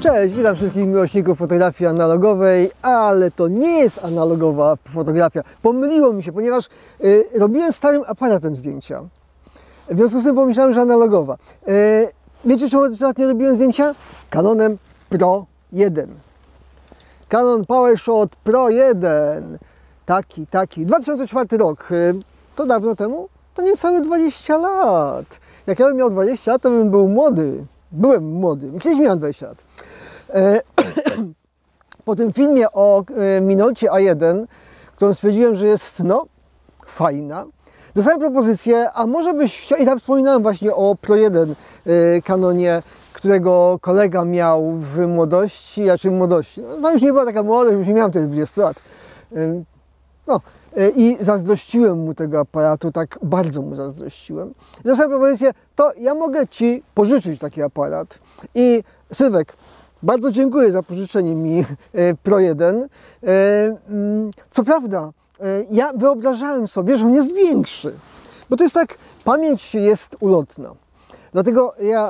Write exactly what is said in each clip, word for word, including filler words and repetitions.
Cześć, witam wszystkich miłośników fotografii analogowej, ale to nie jest analogowa fotografia. Pomyliło mi się, ponieważ y, robiłem starym aparatem zdjęcia. W związku z tym pomyślałem, że analogowa. Y, wiecie, czemu ostatnio robiłem zdjęcia? Canonem Pro jeden. Canon PowerShot Pro jeden. Taki, taki. dwa tysiące czwarty rok. Y, to dawno temu? To niecałe dwadzieścia lat. Jak ja bym miał dwadzieścia lat, to bym był młody. Byłem młody. Kiedyś miałem dwadzieścia lat. E, po tym filmie o e, Minolcie A jeden, którą stwierdziłem, że jest no fajna, dostałem propozycję, a może byś chciał, i tam wspominałem właśnie o Pro jeden e, Canonie, którego kolega miał w młodości, a czy w młodości, no już nie była taka młodość, już nie miałem wtedy dwudziestu lat. E, no, e, i zazdrościłem mu tego aparatu, tak bardzo mu zazdrościłem. I dostałem propozycję, to ja mogę Ci pożyczyć taki aparat. I Sylwek, bardzo dziękuję za pożyczenie mi Pro jeden. Co prawda, ja wyobrażałem sobie, że on jest większy, bo to jest tak, pamięć jest ulotna. Dlatego ja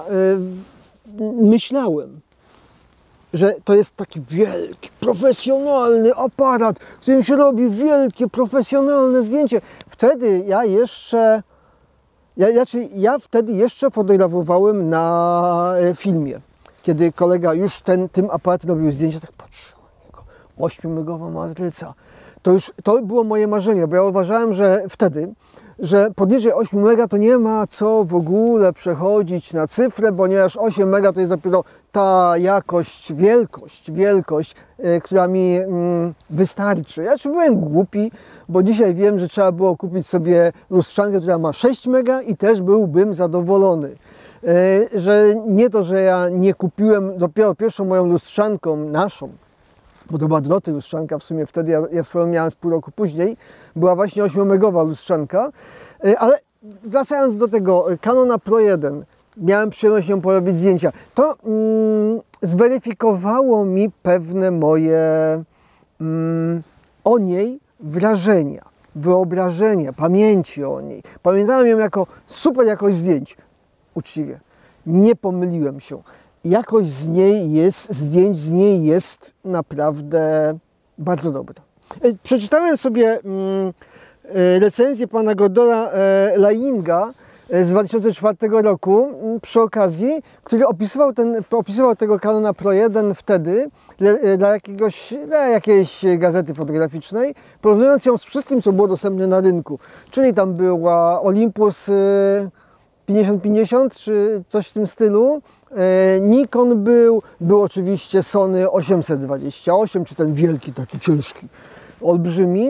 myślałem, że to jest taki wielki, profesjonalny aparat, którym się robi wielkie, profesjonalne zdjęcie. Wtedy ja jeszcze, ja, znaczy ja wtedy jeszcze fotografowałem na filmie. Kiedy kolega już ten, tym aparatem robił zdjęcia, tak patrzyłem na niego, ośmiomegowa matryca. To już, to było moje marzenie, bo ja uważałem, że wtedy, że poniżej ośmiu mega to nie ma co w ogóle przechodzić na cyfrę, ponieważ osiem mega to jest dopiero ta jakość, wielkość, wielkość, yy, która mi yy, wystarczy. Ja czy byłem głupi, bo dzisiaj wiem, że trzeba było kupić sobie lustrzankę, która ma sześć mega i też byłbym zadowolony. Yy, że nie to, że ja nie kupiłem dopiero pierwszą moją lustrzanką naszą, bo to była Doroty lustrzanka, w sumie wtedy ja, ja swoją miałem z pół roku później, była właśnie ośmiomegowa lustrzanka, yy, ale wracając do tego Canona Pro jeden, miałem przyjemność ją porobić zdjęcia, to yy, zweryfikowało mi pewne moje yy, o niej wrażenia, wyobrażenia, pamięci o niej. Pamiętałem ją jako super jakość zdjęć. Uczciwie, nie pomyliłem się. Jakość z niej jest, zdjęć z niej jest naprawdę bardzo dobra. Przeczytałem sobie mm, recenzję pana Gordona e, Lainga z dwa tysiące czwartego roku przy okazji, który opisywał, ten, opisywał tego Canona Pro jeden wtedy dla, dla, jakiegoś, dla jakiejś gazety fotograficznej, porównując ją z wszystkim, co było dostępne na rynku. Czyli tam była Olympus pięćdziesiąt pięćdziesiąt czy coś w tym stylu. E, Nikon był, był oczywiście Sony osiemset dwadzieścia osiem, czy ten wielki, taki ciężki, olbrzymi.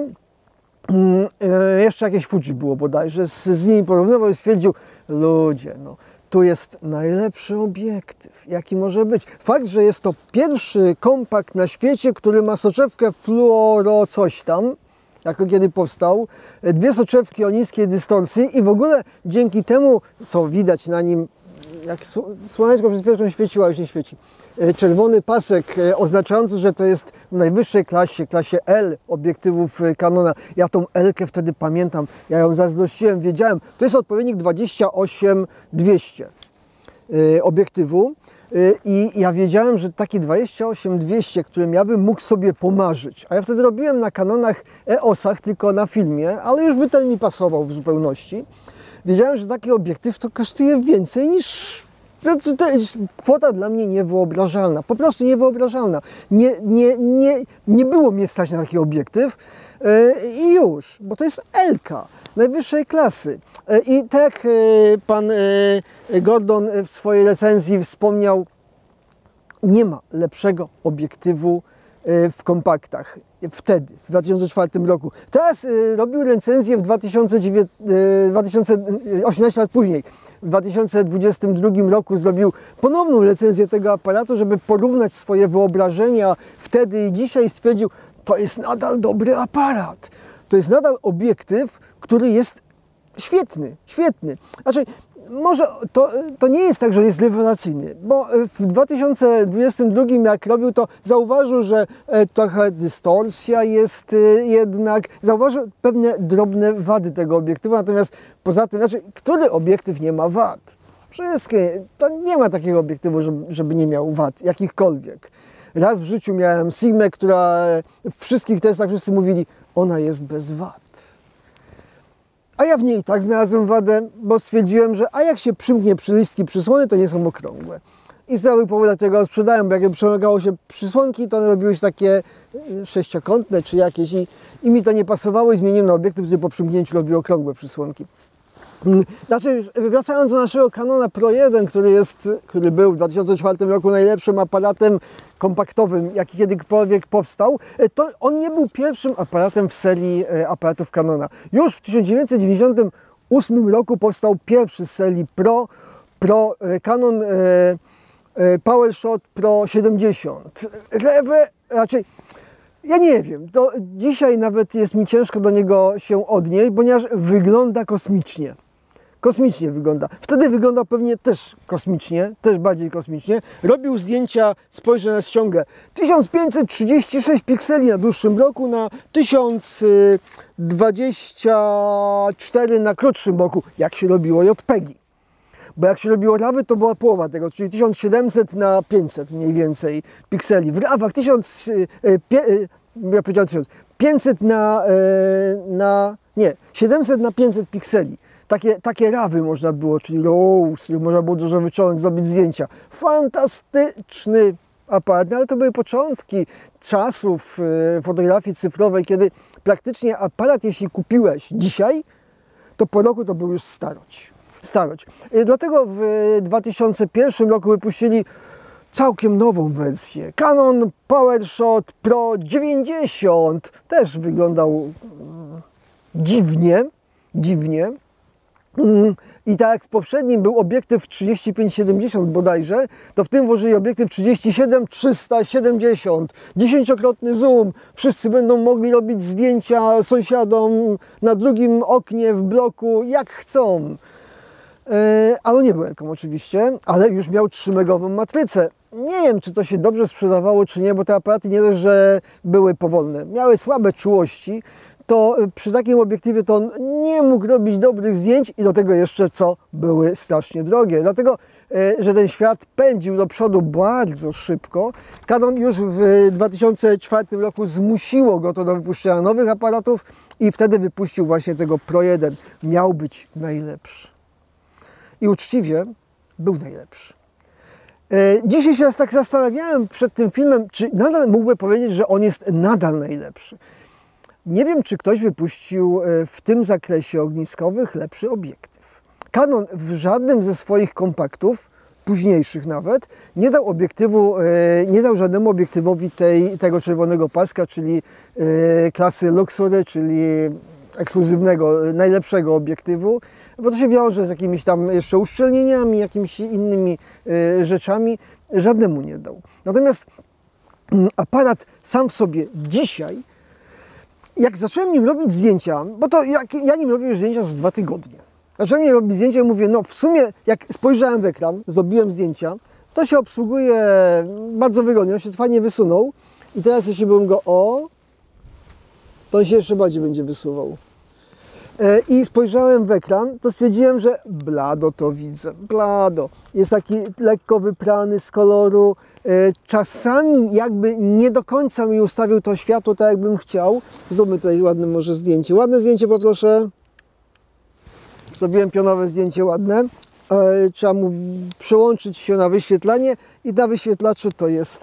E, jeszcze jakieś Fuji było bodajże, z, z nimi porównywał i stwierdził, ludzie, no, tu jest najlepszy obiektyw, jaki może być. Fakt, że jest to pierwszy kompakt na świecie, który ma soczewkę fluoro coś tam, jako kiedy powstał, dwie soczewki o niskiej dystorsji i w ogóle dzięki temu, co widać na nim, jak słoneczko przed chwilą świeciło, już nie świeci, czerwony pasek oznaczający, że to jest w najwyższej klasie, klasie L obiektywów Canona. Ja tą L-kę wtedy pamiętam, ja ją zazdrościłem, wiedziałem, to jest odpowiednik dwadzieścia osiem dwieście obiektywu. I ja wiedziałem, że taki dwadzieścia osiem dwieście, którym ja bym mógł sobie pomarzyć, a ja wtedy robiłem na Canonach E O S-ach, tylko na filmie, ale już by ten mi pasował w zupełności. Wiedziałem, że taki obiektyw to kosztuje więcej niż... To jest kwota dla mnie niewyobrażalna, po prostu niewyobrażalna. Nie, nie, nie, nie było mnie stać na taki obiektyw i już, bo to jest L-ka najwyższej klasy. I tak jak pan Gordon w swojej recenzji wspomniał, nie ma lepszego obiektywu w kompaktach wtedy, w dwa tysiące czwartym roku. Teraz robił recenzję w dwa tysiące osiemnaście lat później. W dwa tysiące dwudziestym drugim roku zrobił ponowną recenzję tego aparatu, żeby porównać swoje wyobrażenia wtedy i dzisiaj, stwierdził, to jest nadal dobry aparat. To jest nadal obiektyw, który jest świetny, świetny. Znaczy, może to, to nie jest tak, że jest rewelacyjny, bo w dwa tysiące dwudziestym drugim jak robił, to zauważył, że trochę dystorsja jest jednak, zauważył pewne drobne wady tego obiektywu, natomiast poza tym, znaczy, który obiektyw nie ma wad? Wszystkie. To nie ma takiego obiektywu, żeby, żeby nie miał wad, jakichkolwiek. Raz w życiu miałem Sigmę, która w wszystkich testach wszyscy mówili, ona jest bez wad. A ja w niej tak znalazłem wadę, bo stwierdziłem, że a jak się przymknie przylistki przysłony, to nie są okrągłe. I z całego powodu dlatego sprzedałem, bo jak przemagało się przysłonki, to one robiły się takie sześciokątne czy jakieś i, i mi to nie pasowało i zmieniłem na obiektyw, który po przymknięciu robił okrągłe przysłonki. Znaczy, wracając do naszego Canona Pro jeden, który, jest, który był w dwa tysiące czwartym roku najlepszym aparatem kompaktowym, jaki kiedykolwiek powstał, to on nie był pierwszym aparatem w serii aparatów Canona. Już w tysiąc dziewięćset dziewięćdziesiątym ósmym roku powstał pierwszy z serii Pro, Pro Canon PowerShot Pro siedemdziesiąt. Rewe, raczej, ja nie wiem, to dzisiaj nawet jest mi ciężko do niego się odnieść, ponieważ wygląda kosmicznie. Kosmicznie wygląda. Wtedy wygląda pewnie też kosmicznie, też bardziej kosmicznie. Robił zdjęcia, spojrzę na ściągę, tysiąc pięćset trzydzieści sześć pikseli na dłuższym bloku, na tysiąc dwadzieścia cztery na krótszym bloku, jak się robiło J P G. Bo jak się robiło rawy, to była połowa tego, czyli tysiąc siedemset na pięćset mniej więcej pikseli. W rawach tysiąc, ja powiedziałem tysiąc, pięćset na, na, nie, siedemset na pięćset pikseli. Takie, takie rawy można było, czyli RAW, z których można było dużo wyciągnąć, zrobić zdjęcia. Fantastyczny aparat, no ale to były początki czasów fotografii cyfrowej, kiedy praktycznie aparat, jeśli kupiłeś dzisiaj, to po roku to był już starość. starość. Dlatego w dwa tysiące pierwszym roku wypuścili całkiem nową wersję. Canon PowerShot Pro dziewięćdziesiąt. Też wyglądał dziwnie, dziwnie. I tak jak w poprzednim był obiektyw trzydzieści pięć siedemdziesiąt bodajże, to w tym włożyli obiektyw trzydzieści siedem trzysta siedemdziesiąt. Dziesięciokrotny zoom. Wszyscy będą mogli robić zdjęcia sąsiadom na drugim oknie w bloku jak chcą. Ale nie był Elką oczywiście, ale już miał trzymegową matrycę. Nie wiem, czy to się dobrze sprzedawało, czy nie, bo te aparaty nie dość, że były powolne, miały słabe czułości, to przy takim obiektywie to on nie mógł robić dobrych zdjęć i do tego jeszcze co? Były strasznie drogie. Dlatego, że ten świat pędził do przodu bardzo szybko, Canon już w dwa tysiące czwartym roku zmusiło go to do wypuszczenia nowych aparatów i wtedy wypuścił właśnie tego Pro jeden. Miał być najlepszy. I uczciwie był najlepszy. Dzisiaj się raz tak zastanawiałem przed tym filmem, czy nadal mógłbym powiedzieć, że on jest nadal najlepszy. Nie wiem, czy ktoś wypuścił w tym zakresie ogniskowych lepszy obiektyw. Canon w żadnym ze swoich kompaktów, późniejszych nawet, nie dał obiektywu, nie dał żadnemu obiektywowi tej, tego czerwonego paska, czyli klasy Luxury, czyli ekskluzywnego, najlepszego obiektywu, bo to się wiąże z jakimiś tam jeszcze uszczelnieniami, jakimiś innymi y, rzeczami, żadnemu nie dał. Natomiast y, aparat sam w sobie dzisiaj, jak zacząłem nim robić zdjęcia, bo to jak, ja nim robię już zdjęcia z dwa tygodnie. Zacząłem nim robić zdjęcia i mówię, no w sumie jak spojrzałem w ekran, zrobiłem zdjęcia, to się obsługuje bardzo wygodnie, on się fajnie wysunął i teraz jeśli bym go o, to on się jeszcze bardziej będzie wysuwał. I spojrzałem w ekran, to stwierdziłem, że blado to widzę, blado. Jest taki lekko wyprany z koloru. Czasami jakby nie do końca mi ustawił to światło tak, jakbym chciał. Zróbmy tutaj ładne może zdjęcie. Ładne zdjęcie poproszę. Zrobiłem pionowe zdjęcie ładne. Trzeba mu przełączyć się na wyświetlanie i na wyświetlaczu to jest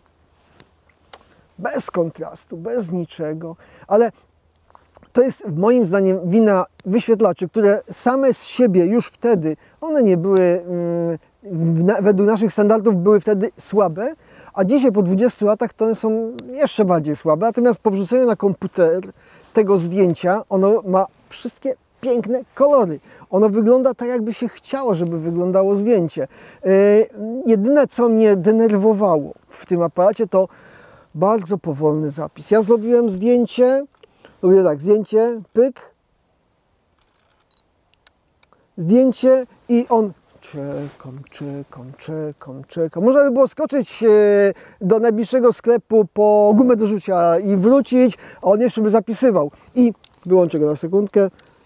bez kontrastu, bez niczego. Ale to jest moim zdaniem wina wyświetlaczy, które same z siebie już wtedy, one nie były, według naszych standardów były wtedy słabe, a dzisiaj po dwudziestu latach to one są jeszcze bardziej słabe. Natomiast po wrzuceniu na komputer tego zdjęcia, ono ma wszystkie piękne kolory. Ono wygląda tak, jakby się chciało, żeby wyglądało zdjęcie. Jedyne, co mnie denerwowało w tym aparacie, to bardzo powolny zapis. Ja zrobiłem zdjęcie, robię tak, zdjęcie, pyk, zdjęcie i on czekam, czekam, czekam, czekam. Można by było skoczyć do najbliższego sklepu po gumę do rzucia i wrócić, a on jeszcze by zapisywał. I wyłączę go na sekundkę.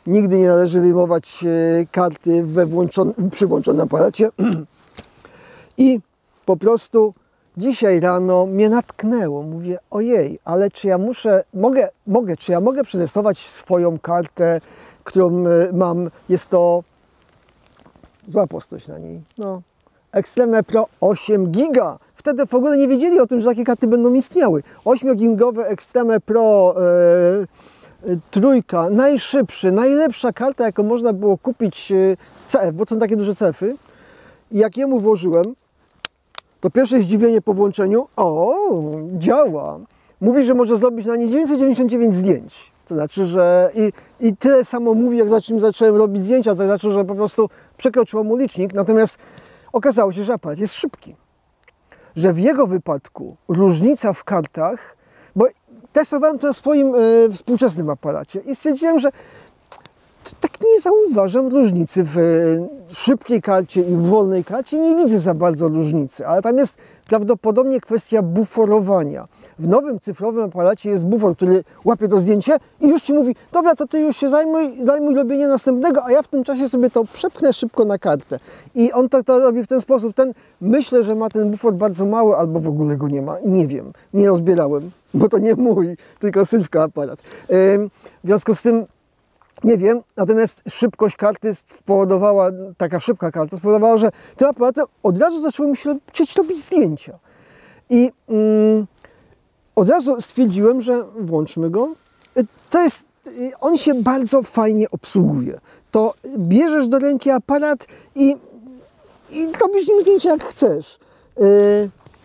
nigdy nie należy wyjmować karty we włączonym, przy włączonym aparacie. I po prostu dzisiaj rano mnie natknęło. Mówię, ojej, ale czy ja muszę, mogę, mogę, czy ja mogę przetestować swoją kartę, którą mam. Jest to, zła postać na niej, no, Extreme Pro osiem giga. Wtedy w ogóle nie wiedzieli o tym, że takie karty będą istniały. ośmiogigowe Extreme Pro e, trójka, najszybszy, najlepsza karta, jaką można było kupić, e, C F, bo są takie duże C F-y. I jak jemu włożyłem, to pierwsze zdziwienie po włączeniu, o, działa. Mówi, że może zrobić na nie dziewięćset dziewięćdziesiąt dziewięć zdjęć. To znaczy, że i, i tyle samo mówi, jak zaczym zacząłem robić zdjęcia, to znaczy, że po prostu przekroczyło mu licznik. Natomiast okazało się, że aparat jest szybki. Że w jego wypadku różnica w kartach, bo testowałem to na swoim e, współczesnym aparacie i stwierdziłem, że tak nie zauważam różnicy w szybkiej karcie i w wolnej karcie. Nie widzę za bardzo różnicy, ale tam jest prawdopodobnie kwestia buforowania. W nowym cyfrowym aparacie jest bufor, który łapie to zdjęcie i już Ci mówi, dobra, to Ty już się zajmuj, zajmuj robieniem następnego, a ja w tym czasie sobie to przepchnę szybko na kartę. I on to, to robi w ten sposób. Ten, myślę, że ma ten bufor bardzo mały, albo w ogóle go nie ma. Nie wiem, nie rozbierałem, bo to nie mój, tylko Sylwka aparat. Ym, w związku z tym nie wiem, natomiast szybkość karty spowodowała, taka szybka karta spowodowała, że tym aparatem od razu zaczęło mi się chcieć robić zdjęcia. I mm, od razu stwierdziłem, że włączmy go. To jest, on się bardzo fajnie obsługuje. To bierzesz do ręki aparat i, i robisz nim zdjęcia jak chcesz. Yy,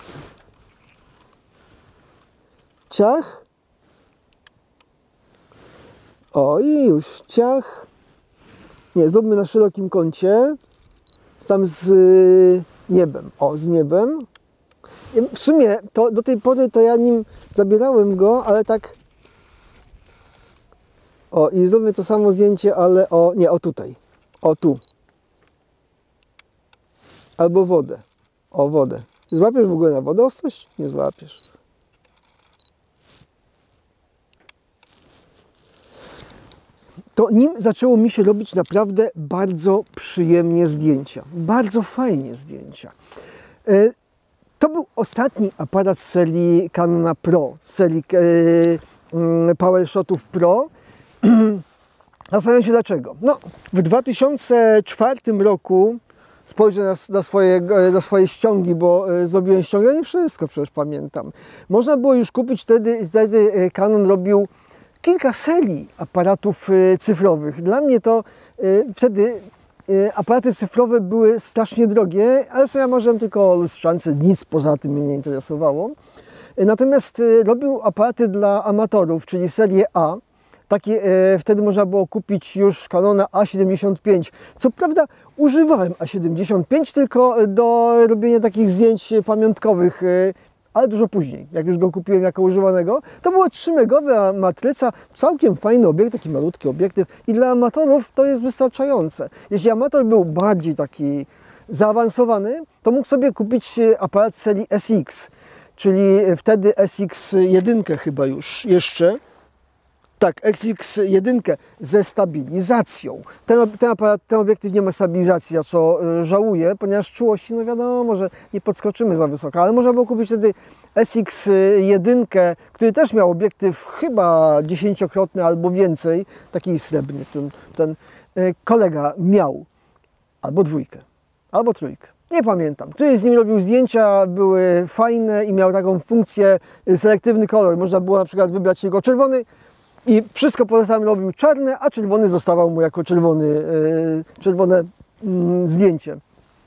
ciach. O, i już ciach. Nie, zróbmy na szerokim kącie. Tam z niebem. O, z niebem. W sumie to, do tej pory to ja nim zabierałem go, ale tak. O, i zróbmy to samo zdjęcie, ale o, nie, o tutaj. O, tu. Albo wodę. O, wodę. Złapiesz w ogóle na wodę ostrość? Nie złapiesz. To nim zaczęło mi się robić naprawdę bardzo przyjemnie zdjęcia. Bardzo fajnie zdjęcia. To był ostatni aparat z serii Canona Pro, z serii PowerShotów Pro. Zastanawiam się dlaczego. No, w dwa tysiące czwartym roku spojrzę na, na, swoje, na swoje ściągi, bo zrobiłem ściągi, ja nie wszystko przecież pamiętam. Można było już kupić wtedy, wtedy Canon robił kilka serii aparatów cyfrowych. Dla mnie to y, wtedy y, aparaty cyfrowe były strasznie drogie, ale sobie ja marzyłem tylko o lustrzance, nic poza tym mnie nie interesowało. Y, natomiast y, robił aparaty dla amatorów, czyli serię A. Takie y, wtedy można było kupić już Canona A siedemdziesiąt pięć. Co prawda używałem A siedemdziesiąt pięć tylko do robienia takich zdjęć pamiątkowych, y, ale dużo później, jak już go kupiłem jako używanego. To była trzymegowa matryca, całkiem fajny obiekt, taki malutki obiektyw i dla amatorów to jest wystarczające. Jeśli amator był bardziej taki zaawansowany, to mógł sobie kupić aparat serii S X, czyli wtedy S X jeden chyba już jeszcze. Tak, S X jeden ze stabilizacją. Ten, ten aparat, ten obiektyw nie ma stabilizacji, za co y, żałuję, ponieważ czułości, no wiadomo, że nie podskoczymy za wysoko, ale można było kupić wtedy S X jeden, który też miał obiektyw chyba dziesięciokrotny albo więcej, taki srebrny. Ten, ten y, kolega miał albo dwójkę, albo trójkę. Nie pamiętam. Któryś z nim robił zdjęcia, były fajne i miał taką funkcję y, selektywny kolor. Można było na przykład wybrać tylko czerwony, i wszystko pozostałe robił czarne, a czerwony zostawał mu jako czerwony, yy, czerwone yy, zdjęcie.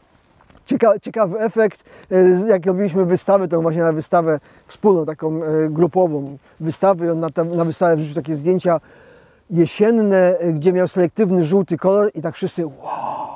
Cieka, ciekawy efekt. Yy, jak robiliśmy wystawę, to właśnie na wystawę wspólną, taką yy, grupową wystawę, i on na, na wystawę wrzucił takie zdjęcia jesienne, yy, gdzie miał selektywny żółty kolor i tak wszyscy wow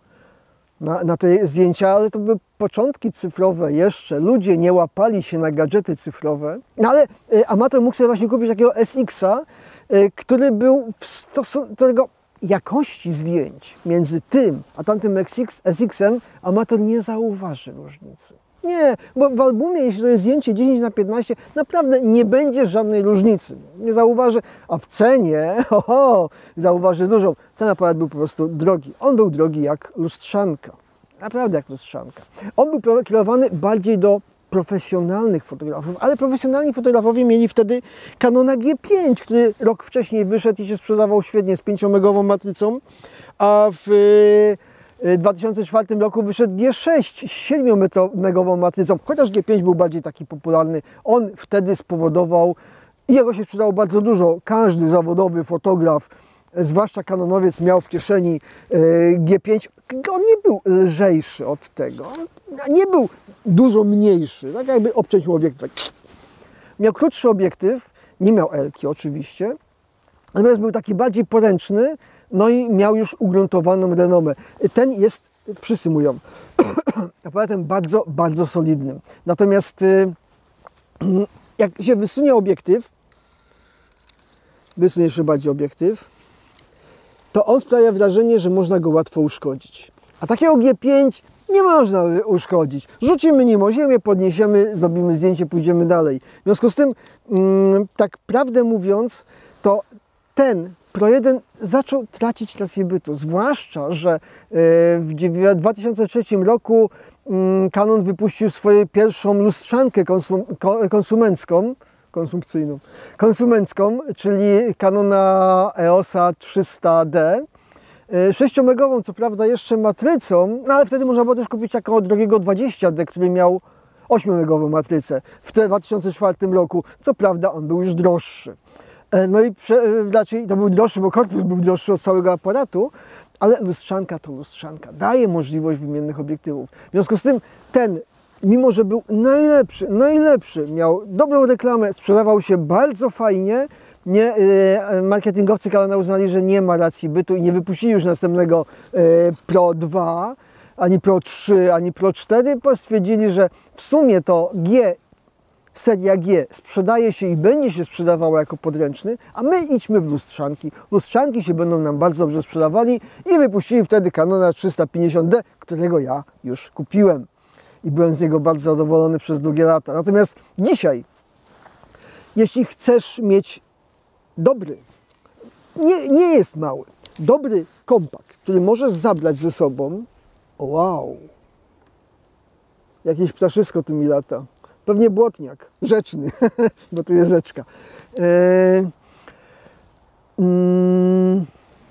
na, na te zdjęcia, ale to były początki cyfrowe jeszcze. Ludzie nie łapali się na gadżety cyfrowe. No ale y, amator mógł sobie właśnie kupić takiego S X-a, y, który był w stosunku do tego jakości zdjęć między tym a tamtym S X-em amator nie zauważy różnicy. Nie, bo w albumie, jeśli to jest zdjęcie dziesięć na piętnaście, naprawdę nie będzie żadnej różnicy. Nie zauważy, a w cenie, ho, ho, zauważy dużą. Ten aparat był po prostu drogi. On był drogi jak lustrzanka. Naprawdę jak lustrzanka. On był kierowany bardziej do profesjonalnych fotografów, ale profesjonalni fotografowie mieli wtedy Canona G pięć, który rok wcześniej wyszedł i się sprzedawał świetnie z pięciomegową matrycą, a w dwa tysiące czwartym roku wyszedł G sześć z siedmiomegową matrycą, chociaż G pięć był bardziej taki popularny. On wtedy spowodował, i jego się sprzedało bardzo dużo, każdy zawodowy fotograf, zwłaszcza kanonowiec, miał w kieszeni G pięć. On nie był lżejszy od tego, on nie był dużo mniejszy, tak jakby obciąć obiektyw. Miał krótszy obiektyw, nie miał elki oczywiście, natomiast był taki bardziej poręczny, no i miał już ugruntowaną renomę. Ten jest, wszyscy mówią, aparatem bardzo, bardzo solidnym. Natomiast jak się wysunie obiektyw, wysunie jeszcze bardziej obiektyw, to on sprawia wrażenie, że można go łatwo uszkodzić. A takiego G pięć nie można uszkodzić. Rzucimy nim o ziemię, podniesiemy, zrobimy zdjęcie, pójdziemy dalej. W związku z tym, tak prawdę mówiąc, to ten Pro jeden zaczął tracić rację bytu. Zwłaszcza, że w dwa tysiące trzecim roku Canon wypuścił swoją pierwszą lustrzankę konsum konsumencką, konsumpcyjną, konsumencką, czyli Canona E O S a trzysta D. sześciomegową, co prawda jeszcze matrycą, no ale wtedy można było też kupić taką drogiego dwadzieścia D, który miał ośmiomegową matrycę w dwa tysiące czwartym roku. Co prawda on był już droższy. No i raczej to był droższy, bo korpus był droższy od całego aparatu, ale lustrzanka to lustrzanka. Daje możliwość wymiennych obiektywów. W związku z tym ten, mimo że był najlepszy, najlepszy, miał dobrą reklamę, sprzedawał się bardzo fajnie, nie, e, marketingowcy Canona uznali, że nie ma racji bytu i nie wypuścili już następnego e, Pro dwa, ani Pro trzy, ani Pro cztery, bo stwierdzili, że w sumie to G, seria G sprzedaje się i będzie się sprzedawała jako podręczny, a my idźmy w lustrzanki. Lustrzanki się będą nam bardzo dobrze sprzedawali i wypuścili wtedy Canona trzysta pięćdziesiąt D, którego ja już kupiłem i byłem z niego bardzo zadowolony przez długie lata. Natomiast dzisiaj, jeśli chcesz mieć dobry, nie, nie jest mały, dobry kompakt, który możesz zabrać ze sobą, wow, jakieś ptaszysko tu mi lata, pewnie błotniak, rzeczny, bo tu jest rzeczka. Eee, mm,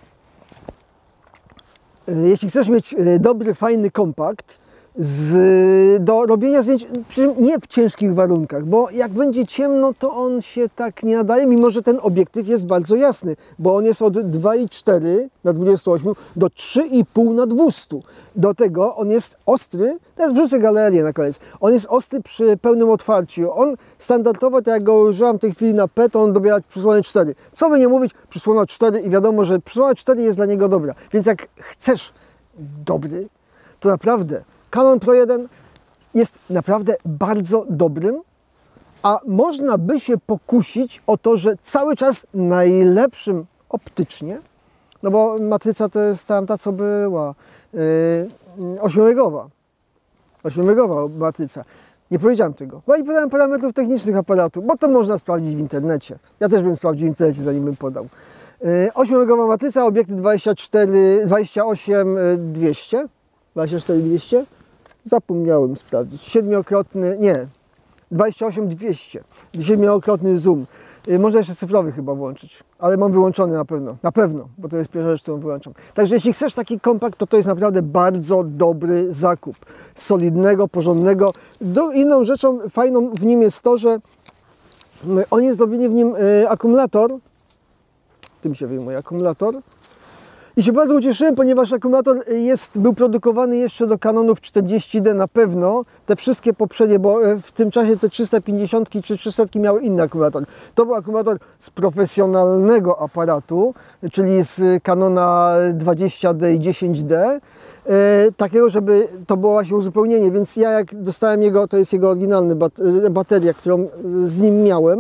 jeśli chcesz mieć dobry, fajny kompakt, Z, do robienia zdjęć nie w ciężkich warunkach, bo jak będzie ciemno, to on się tak nie nadaje, mimo że ten obiektyw jest bardzo jasny, bo on jest od dwa i cztery na dwadzieścia osiem do trzy i pół na dwieście. Do tego on jest ostry, teraz wrzucę galerię na koniec, on jest ostry przy pełnym otwarciu. On standardowo, tak jak go używam w tej chwili na P, to on dobiera przysłonę cztery. Co by nie mówić, przysłona cztery i wiadomo, że przysłona cztery jest dla niego dobra. Więc jak chcesz dobry, to naprawdę Canon Pro jeden jest naprawdę bardzo dobrym, a można by się pokusić o to, że cały czas najlepszym optycznie, no bo matryca to jest tamta, co była, yy, ośmiomegowa, ośmiomegowa matryca. Nie powiedziałem tego, bo nie podałem parametrów technicznych aparatu, bo to można sprawdzić w internecie. Ja też bym sprawdził w internecie, zanim bym podał. Yy, ośmiomegowa matryca, obiekty dwadzieścia cztery, dwadzieścia osiem dwieście, dwadzieścia cztery dwieście. Zapomniałem sprawdzić. Siedmiokrotny, nie, dwadzieścia osiem dwieście. Siedmiokrotny zoom. Można jeszcze cyfrowy chyba włączyć, ale mam wyłączony na pewno. Na pewno, bo to jest pierwsza rzecz, którą wyłączam. Także jeśli chcesz taki kompakt, to to jest naprawdę bardzo dobry zakup. Solidnego, porządnego. Do, inną rzeczą fajną w nim jest to, że oni zrobili w nim y, akumulator. Tym się wyjmuje akumulator. I się bardzo ucieszyłem, ponieważ akumulator jest, był produkowany jeszcze do Canonów czterdzieści D na pewno. Te wszystkie poprzednie, bo w tym czasie te trzysta pięćdziesiąt czy trzysta miały inny akumulator. To był akumulator z profesjonalnego aparatu, czyli z Canona dwadzieścia D i dziesięć D. E, takiego, żeby to było właśnie uzupełnienie, więc ja jak dostałem jego, to jest jego oryginalny bat, bateria, którą z nim miałem.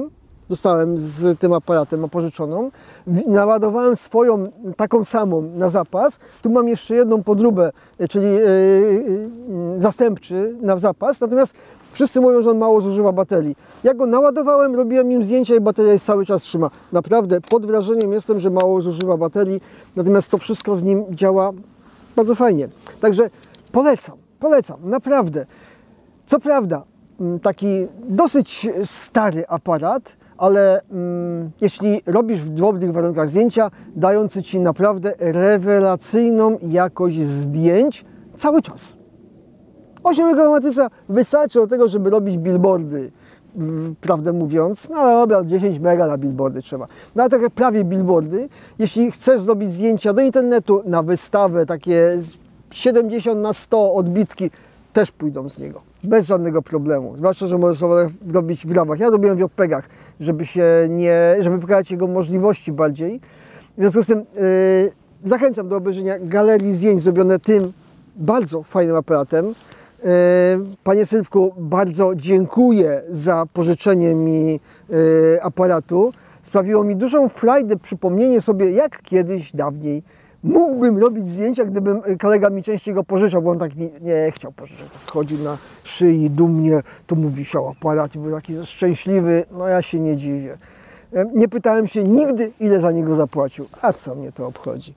dostałem z tym aparatem pożyczoną. Naładowałem swoją, taką samą na zapas. Tu mam jeszcze jedną podróbę, czyli yy, yy, zastępczy na zapas. Natomiast wszyscy mówią, że on mało zużywa baterii. Ja go naładowałem, robiłem nim zdjęcia i bateria jest cały czas trzyma. Naprawdę pod wrażeniem jestem, że mało zużywa baterii. Natomiast to wszystko z nim działa bardzo fajnie. Także polecam, polecam, naprawdę. Co prawda, taki dosyć stary aparat, ale mm, jeśli robisz w drobnych warunkach zdjęcia, dający Ci naprawdę rewelacyjną jakość zdjęć cały czas. osiem megapikselowa wystarczy do tego, żeby robić billboardy, prawdę mówiąc. No dobra, dziesięć mega na billboardy trzeba. No ale takie prawie billboardy. Jeśli chcesz zrobić zdjęcia do internetu, na wystawę, takie siedemdziesiąt na sto odbitki, też pójdą z niego. Bez żadnego problemu. Zwłaszcza, że możesz sobie robić w ramach. Ja robiłem w J P G ach, żeby się nie, żeby pokazać jego możliwości bardziej. W związku z tym yy, zachęcam do obejrzenia galerii zdjęć zrobione tym bardzo fajnym aparatem. Yy, Panie Sylwku, bardzo dziękuję za pożyczenie mi yy, aparatu. Sprawiło mi dużą frajdę przypomnienie sobie, jak kiedyś, dawniej mógłbym robić zdjęcia, gdybym kolega mi częściej go pożyczał, bo on tak mi nie chciał pożyczać. Tak chodził na szyi dumnie, to mu wisiał aparat i był taki szczęśliwy. No ja się nie dziwię. Nie pytałem się nigdy, ile za niego zapłacił. A co mnie to obchodzi?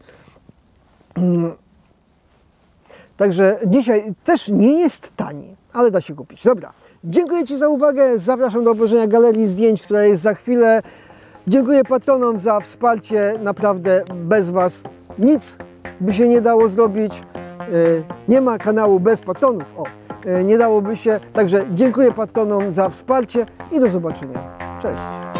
Także dzisiaj też nie jest tani, ale da się kupić. Dobra, dziękuję Ci za uwagę. Zapraszam do obejrzenia galerii zdjęć, która jest za chwilę. Dziękuję patronom za wsparcie. Naprawdę bez Was nic by się nie dało zrobić. Nie ma kanału bez patronów. O, nie dałoby się. Także dziękuję patronom za wsparcie i do zobaczenia. Cześć.